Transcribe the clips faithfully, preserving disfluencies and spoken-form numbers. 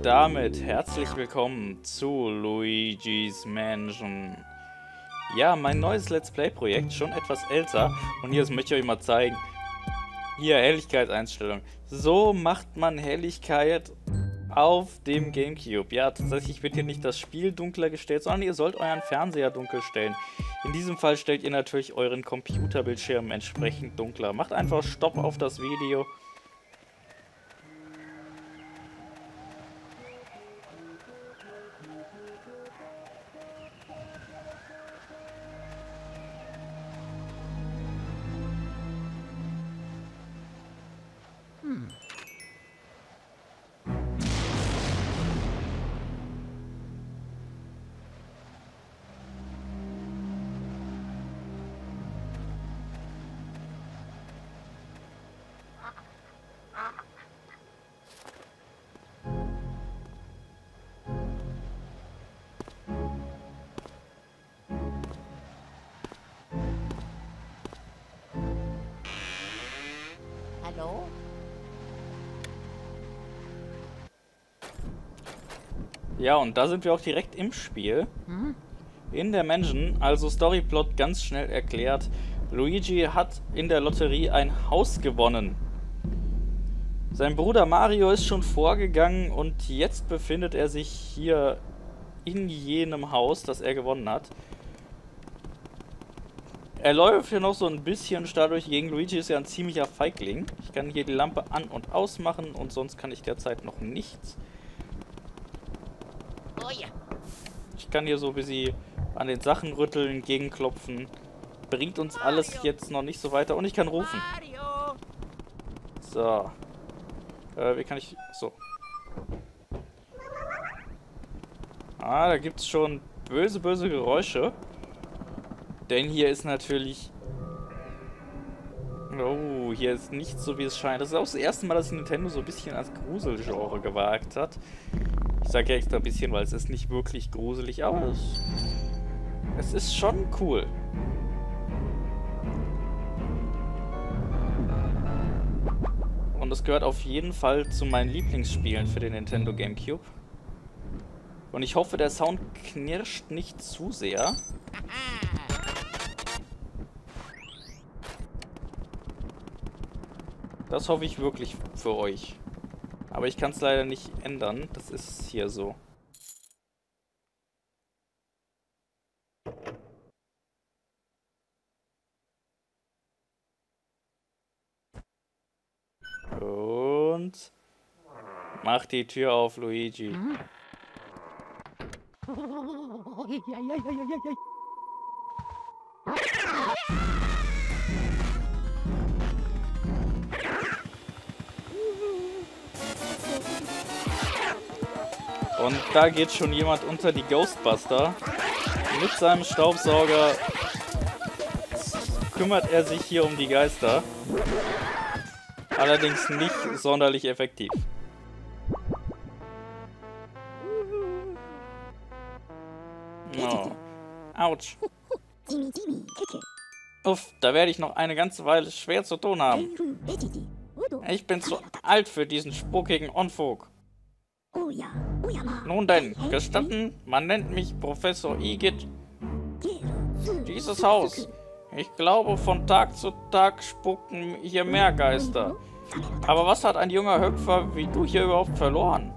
damit herzlich willkommen zu Luigi's Mansion. Ja, mein neues Let's Play Projekt, schon etwas älter. Und hier möchte ich euch mal zeigen. Hier, Helligkeitseinstellung. So macht man Helligkeit auf dem Gamecube. Ja, tatsächlich wird hier nicht das Spiel dunkler gestellt, sondern ihr sollt euren Fernseher dunkel stellen. In diesem Fall stellt ihr natürlich euren Computerbildschirm entsprechend dunkler. Macht einfach Stopp auf das Video. Hallo? Ja, und da sind wir auch direkt im Spiel. Hm? In der Mansion, also Storyplot ganz schnell erklärt. Luigi hat in der Lotterie ein Haus gewonnen. Sein Bruder Mario ist schon vorgegangen und jetzt befindet er sich hier in jenem Haus, das er gewonnen hat. Er läuft hier noch so ein bisschen dadurch gegen. Luigi ist ja ein ziemlicher Feigling. Ich kann hier die Lampe an- und ausmachen und sonst kann ich derzeit noch nichts. Oh ja. Ich kann hier so ein bisschen an den Sachen rütteln, gegenklopfen. Bringt uns alles jetzt noch nicht so weiter. Und ich kann rufen. Mario! So. Äh, wie kann ich... So. Ah, da gibt es schon böse, böse Geräusche. Denn hier ist natürlich... Oh, hier ist nicht so, wie es scheint. Das ist auch das erste Mal, dass Nintendo so ein bisschen als Gruselgenre gewagt hat. Ich sage ja extra ein bisschen, weil es ist nicht wirklich gruselig, aber es, es ist schon cool. Und es gehört auf jeden Fall zu meinen Lieblingsspielen für den Nintendo GameCube. Und ich hoffe, der Sound knirscht nicht zu sehr. Das hoffe ich wirklich für euch. Aber ich kann es leider nicht ändern. Das ist hier so. Und... Mach die Tür auf, Luigi. Hm? Und da geht schon jemand unter die Ghostbuster. Mit seinem Staubsauger kümmert er sich hier um die Geister. Allerdings nicht sonderlich effektiv. Oh. Autsch. Uff, da werde ich noch eine ganze Weile schwer zu tun haben. Ich bin zu alt für diesen spukigen Unfug. Nun denn, gestatten, man nennt mich Professor Igitt. Dieses Haus. Ich glaube, von Tag zu Tag spucken hier mehr Geister. Aber was hat ein junger Hüpfer wie du hier überhaupt verloren?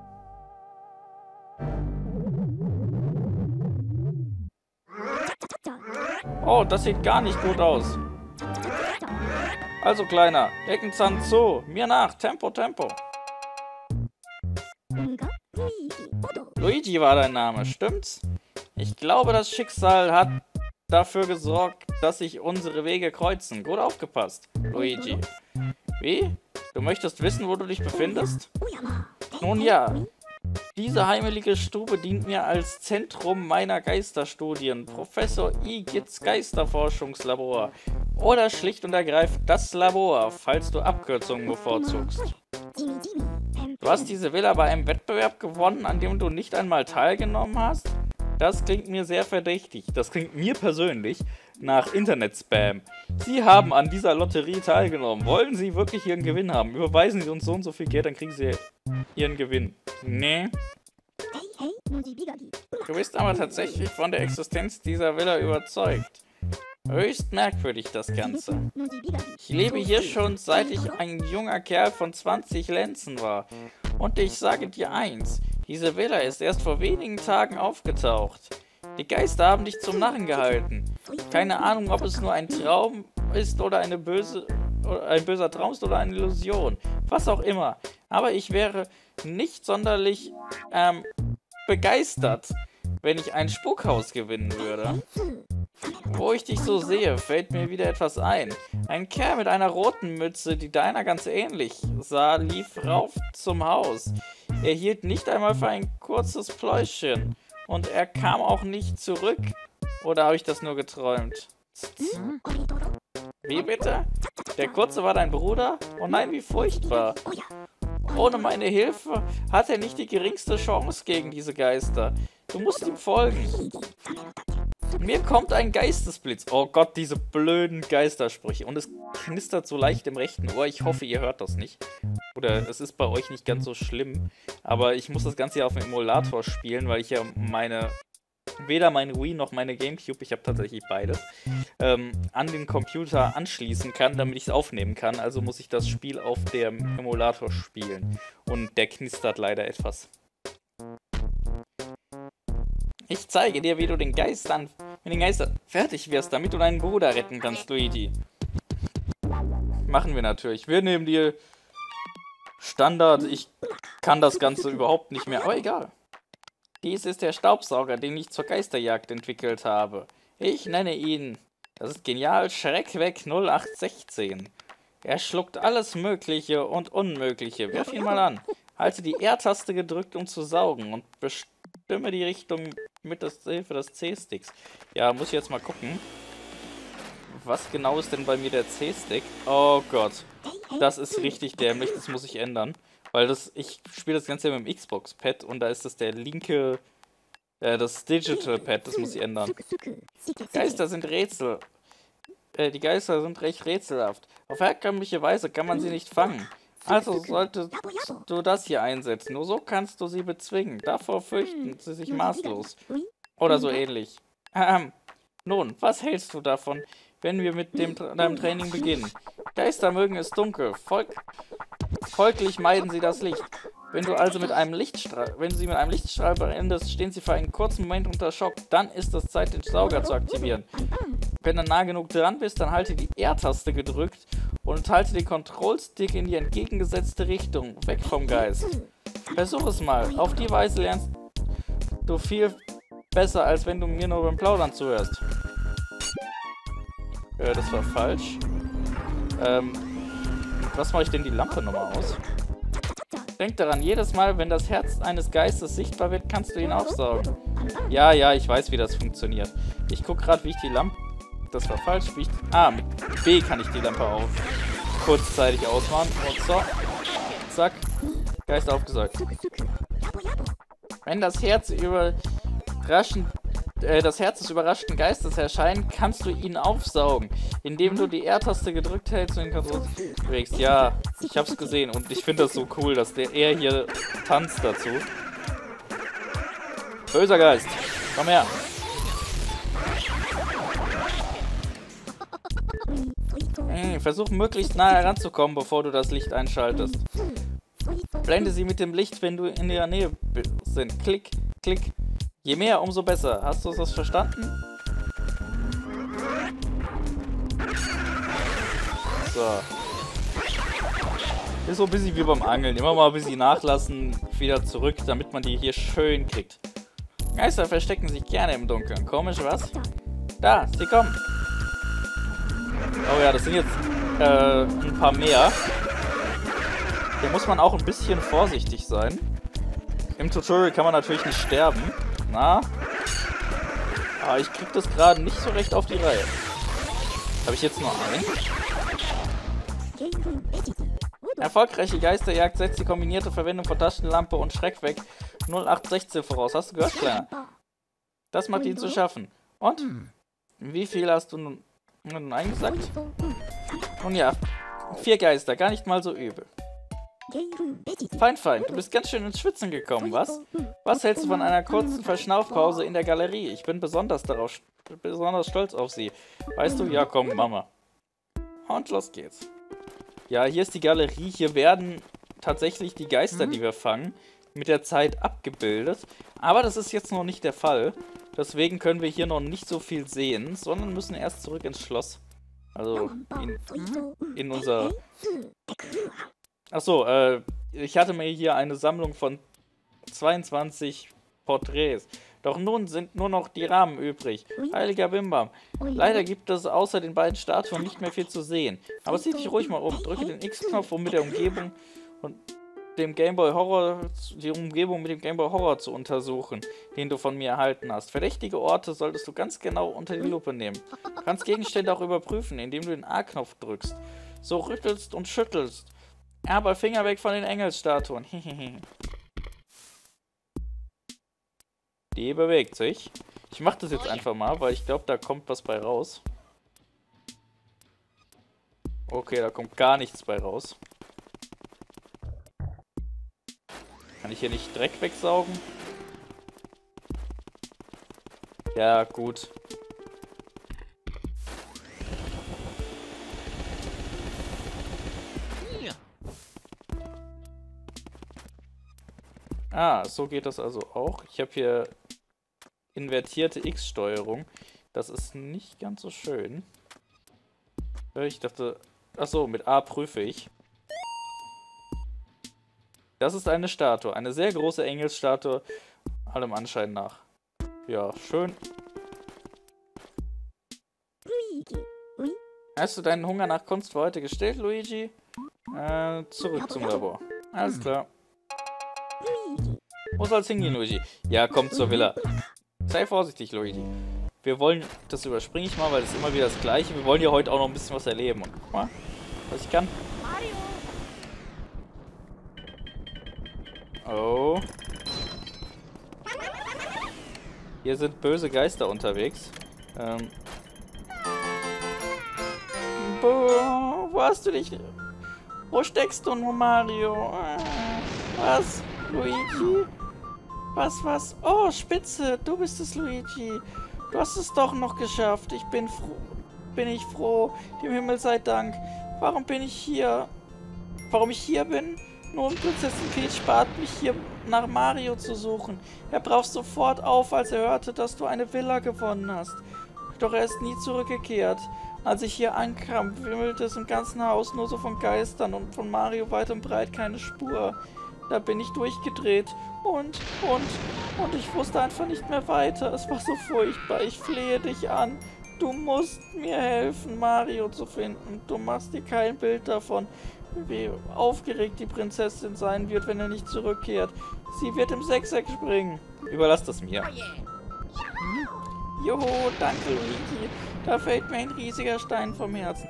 Oh, das sieht gar nicht gut aus. Also, Kleiner, Eckenzahn zu. Mir nach. Tempo, Tempo. Luigi war dein Name, stimmt's? Ich glaube, das Schicksal hat dafür gesorgt, dass sich unsere Wege kreuzen. Gut aufgepasst, Luigi. Wie? Du möchtest wissen, wo du dich befindest? Nun ja. Diese heimelige Stube dient mir als Zentrum meiner Geisterstudien. Professor Igitts Geisterforschungslabor. Oder schlicht und ergreifend das Labor, falls du Abkürzungen bevorzugst. Du hast diese Villa bei einem Wettbewerb gewonnen, an dem du nicht einmal teilgenommen hast? Das klingt mir sehr verdächtig. Das klingt mir persönlich nach Internet-Spam. Sie haben an dieser Lotterie teilgenommen. Wollen Sie wirklich Ihren Gewinn haben? Überweisen Sie uns so und so viel Geld, dann kriegen Sie Ihren Gewinn. Nee. Du bist aber tatsächlich von der Existenz dieser Villa überzeugt. Höchst merkwürdig das Ganze. Ich lebe hier schon, seit ich ein junger Kerl von zwanzig Lenzen war. Und ich sage dir eins, diese Villa ist erst vor wenigen Tagen aufgetaucht. Die Geister haben dich zum Narren gehalten. Keine Ahnung, ob es nur ein Traum ist oder eine böse, oder ein böser Traum ist oder eine Illusion. Was auch immer. Aber ich wäre nicht sonderlich ähm, begeistert, wenn ich ein Spukhaus gewinnen würde. Wo ich dich so sehe, fällt mir wieder etwas ein. Ein Kerl mit einer roten Mütze, die deiner ganz ähnlich sah, lief rauf zum Haus. Er hielt nicht einmal für ein kurzes Pläuschen. Und er kam auch nicht zurück. Oder habe ich das nur geträumt? Wie bitte? Der Kurze war dein Bruder? Oh nein, wie furchtbar. Ohne meine Hilfe hat er nicht die geringste Chance gegen diese Geister. Du musst ihm folgen. Mir kommt ein Geistesblitz. Oh Gott, diese blöden Geistersprüche. Und es knistert so leicht im rechten Ohr. Ich hoffe, ihr hört das nicht. Oder es ist bei euch nicht ganz so schlimm. Aber ich muss das Ganze ja auf dem Emulator spielen, weil ich ja meine... weder mein Wii noch meine Gamecube, ich habe tatsächlich beides, ähm, an den Computer anschließen kann, damit ich es aufnehmen kann. Also muss ich das Spiel auf dem Emulator spielen. Und der knistert leider etwas. Ich zeige dir, wie du den Geistern, mit den Geistern fertig wirst, damit du deinen Bruder retten kannst, Luigi. Machen wir natürlich. Wir nehmen die Standard. Ich kann das Ganze überhaupt nicht mehr, aber egal. Dies ist der Staubsauger, den ich zur Geisterjagd entwickelt habe. Ich nenne ihn, das ist genial, Schreckweg null acht sechzehn. Er schluckt alles Mögliche und Unmögliche. Wirf ihn mal an. Halte die R-Taste gedrückt, um zu saugen und bestimme die Richtung mit der Hilfe des C-Sticks. Ja, muss ich jetzt mal gucken. Was genau ist denn bei mir der C-Stick? Oh Gott, das ist richtig dämlich, das muss ich ändern. Weil das, ich spiele das Ganze mit dem Xbox-Pad und da ist das der linke, äh, das Digital-Pad, das muss ich ändern. Geister sind Rätsel. Äh, die Geister sind recht rätselhaft. Auf herkömmliche Weise kann man sie nicht fangen. Also solltest du das hier einsetzen. Nur so kannst du sie bezwingen. Davor fürchten sie sich maßlos. Oder so ähnlich. Ähm, nun, was hältst du davon, wenn wir mit dem, deinem Training beginnen? Geister mögen es dunkel. Volk Folglich meiden sie das Licht. Wenn du also mit einem Lichtstrahl, wenn du sie mit einem Lichtstrahl beendest, stehen sie für einen kurzen Moment unter Schock. Dann ist es Zeit, den Sauger zu aktivieren. Wenn du nah genug dran bist, dann halte die R-Taste gedrückt und halte den Control-Stick in die entgegengesetzte Richtung, weg vom Geist. Versuch es mal. Auf die Weise lernst du viel besser, als wenn du mir nur beim Plaudern zuhörst. Äh, das war falsch. Ähm... Was mache ich denn die Lampe nochmal aus? Denk daran, jedes Mal, wenn das Herz eines Geistes sichtbar wird, kannst du ihn aufsaugen. Ja, ja, ich weiß, wie das funktioniert. Ich gucke gerade, wie ich die Lampe... Das war falsch. Wie ich... Ah, mit B kann ich die Lampe auf kurzzeitig ausmachen. Und so. Zack. Geist aufgesaugt. Wenn das Herz überraschend... Äh, das Herz des überraschten Geistes erscheint, kannst du ihn aufsaugen, indem du die R-Taste gedrückt hältst und den Control bewegst. Ja, ich hab's gesehen und ich finde das so cool, dass der er hier tanzt dazu. Böser Geist, komm her. Hm, versuch möglichst nah heranzukommen, bevor du das Licht einschaltest. Blende sie mit dem Licht, wenn du in der Nähe sind. Klick, klick. Je mehr, umso besser. Hast du das verstanden? So. Ist so ein bisschen wie beim Angeln. Immer mal ein bisschen nachlassen, wieder zurück, damit man die hier schön kriegt. Geister verstecken sich gerne im Dunkeln. Komisch, was? Da, sie kommen. Oh ja, das sind jetzt äh, ein paar mehr. Hier muss man auch ein bisschen vorsichtig sein. Im Tutorial kann man natürlich nicht sterben. Na? Aber ich krieg das gerade nicht so recht auf die Reihe. Habe ich jetzt nur einen? Erfolgreiche Geisterjagd setzt die kombinierte Verwendung von Taschenlampe und Schreckweg null acht sechzehn voraus. Hast du gehört, Kleiner? Das macht ihn zu schaffen. Und? Wie viel hast du nun, nun eingesagt? Nun ja, vier Geister, gar nicht mal so übel. Fein, fein, du bist ganz schön ins Schwitzen gekommen, was? Was hältst du von einer kurzen Verschnaufpause in der Galerie? Ich bin besonders darauf, besonders stolz auf sie. Weißt du, ja komm, Mama. Und los geht's. Ja, hier ist die Galerie. Hier werden tatsächlich die Geister, die wir fangen, mit der Zeit abgebildet. Aber das ist jetzt noch nicht der Fall. Deswegen können wir hier noch nicht so viel sehen, sondern müssen erst zurück ins Schloss. Also in, in unser... Achso, äh, ich hatte mir hier eine Sammlung von zweiundzwanzig Porträts. Doch nun sind nur noch die Rahmen übrig. Heiliger Bimbam. Leider gibt es außer den beiden Statuen nicht mehr viel zu sehen. Aber sieh dich ruhig mal um. Drücke den X-Knopf, um mit der Umgebung und dem Gameboy Horror, die Umgebung mit dem Gameboy Horror zu untersuchen, den du von mir erhalten hast. Verdächtige Orte solltest du ganz genau unter die Lupe nehmen. Du kannst Gegenstände auch überprüfen, indem du den A-Knopf drückst. So rüttelst und schüttelst. Aber Finger weg von den Engelsstatuen. Die bewegt sich. Ich mach das jetzt einfach mal, weil ich glaube, da kommt was bei raus. Okay, da kommt gar nichts bei raus. Kann ich hier nicht Dreck wegsaugen? Ja, gut. Ah, so geht das also auch. Ich habe hier invertierte X-Steuerung. Das ist nicht ganz so schön. Ich dachte... Achso, mit A prüfe ich. Das ist eine Statue. Eine sehr große Engelsstatue. Allem Anschein nach. Ja, schön. Hast du deinen Hunger nach Kunst für heute gestillt, Luigi? Äh, zurück zum Labor. Alles klar. Wo soll's hingehen, Luigi? Ja, komm zur Villa. Sei vorsichtig, Luigi. Wir wollen... Das überspringe ich mal, weil das ist immer wieder das Gleiche. Wir wollen ja heute auch noch ein bisschen was erleben. Und guck mal, was ich kann. Oh. Hier sind böse Geister unterwegs. Ähm. Boah, wo hast du dich... Wo steckst du nun, Mario? Was? Luigi? Was, was? Oh, Spitze, du bist es, Luigi. Du hast es doch noch geschafft. Ich bin froh. Bin ich froh. Dem Himmel sei Dank. Warum bin ich hier? Warum ich hier bin? Nun, Prinzessin Peach bat mich hier nach Mario zu suchen. Er brach sofort auf, als er hörte, dass du eine Villa gewonnen hast. Doch er ist nie zurückgekehrt. Als ich hier ankam, wimmelte es im ganzen Haus nur so von Geistern und von Mario weit und breit keine Spur. Da bin ich durchgedreht und, und, und ich wusste einfach nicht mehr weiter. Es war so furchtbar. Ich flehe dich an. Du musst mir helfen, Mario zu finden. Du machst dir kein Bild davon, wie aufgeregt die Prinzessin sein wird, wenn er nicht zurückkehrt. Sie wird im Sechseck springen. Überlass das mir. Joho, danke, Luigi. Da fällt mir ein riesiger Stein vom Herzen.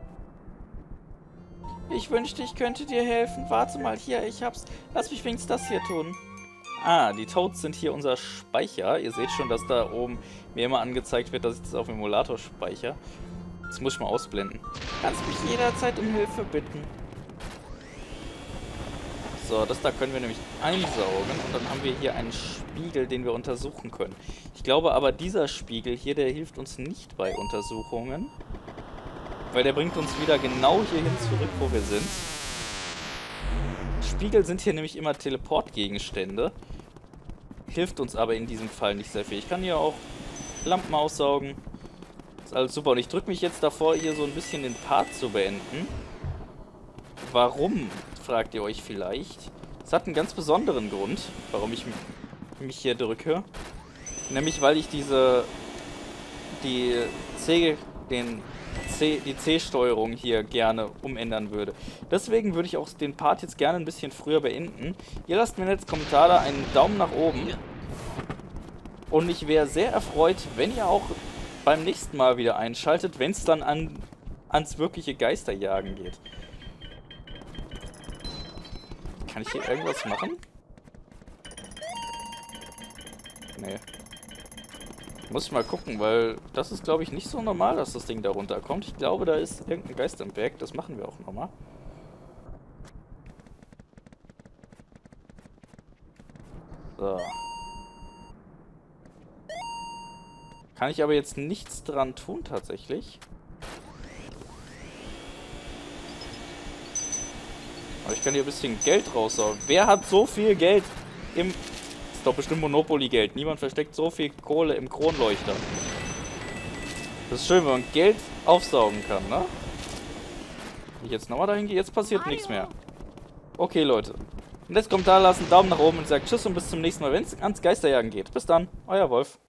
Ich wünschte, ich könnte dir helfen. Warte mal, hier, ich hab's. Lass mich wenigstens das hier tun. Ah, die Toads sind hier unser Speicher. Ihr seht schon, dass da oben mir immer angezeigt wird, dass ich das auf dem Emulator speichere. Das muss ich mal ausblenden. Kannst mich jederzeit um Hilfe bitten. So, das da können wir nämlich einsaugen. Und dann haben wir hier einen Spiegel, den wir untersuchen können. Ich glaube aber, dieser Spiegel hier, der hilft uns nicht bei Untersuchungen. Weil der bringt uns wieder genau hierhin zurück, wo wir sind. Spiegel sind hier nämlich immer Teleportgegenstände. Hilft uns aber in diesem Fall nicht sehr viel. Ich kann hier auch Lampen aussaugen. Ist alles super. Und ich drücke mich jetzt davor, hier so ein bisschen den Part zu beenden. Warum, fragt ihr euch vielleicht. Es hat einen ganz besonderen Grund, warum ich mich hier drücke. Nämlich, weil ich diese... die C... den... C, die C-Steuerung hier gerne umändern würde. Deswegen würde ich auch den Part jetzt gerne ein bisschen früher beenden. Ihr lasst mir jetzt Kommentar da, einen Daumen nach oben. Und ich wäre sehr erfreut, wenn ihr auch beim nächsten Mal wieder einschaltet, wenn es dann an, ans wirkliche Geisterjagen geht. Kann ich hier irgendwas machen? Nee. Muss ich mal gucken, weil das ist, glaube ich, nicht so normal, dass das Ding da runterkommt. Ich glaube, da ist irgendein Geist im Berg. Das machen wir auch nochmal. So. Kann ich aber jetzt nichts dran tun, tatsächlich. Aber ich kann hier ein bisschen Geld raushauen. Wer hat so viel Geld im... Das ist doch bestimmt Monopoly-Geld. Niemand versteckt so viel Kohle im Kronleuchter. Das ist schön, wenn man Geld aufsaugen kann, ne? Wenn ich jetzt nochmal dahin gehe, jetzt passiert nichts mehr. Okay, Leute. Und jetzt Kommentar lassen, Daumen nach oben und sagt Tschüss und bis zum nächsten Mal, wenn es ans Geisterjagen geht. Bis dann, euer Wolf.